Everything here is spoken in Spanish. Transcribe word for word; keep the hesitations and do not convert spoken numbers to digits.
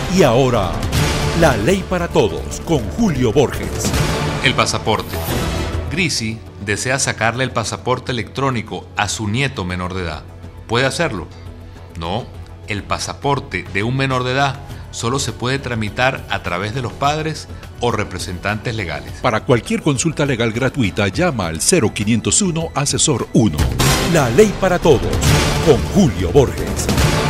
Y ahora, la ley para todos con Julio Borges. El pasaporte. Grisi desea sacarle el pasaporte electrónico a su nieto menor de edad. ¿Puede hacerlo? No, el pasaporte de un menor de edad solo se puede tramitar a través de los padres o representantes legales. Para cualquier consulta legal gratuita, llama al cero quinientos uno Asesor uno. La ley para todos con Julio Borges.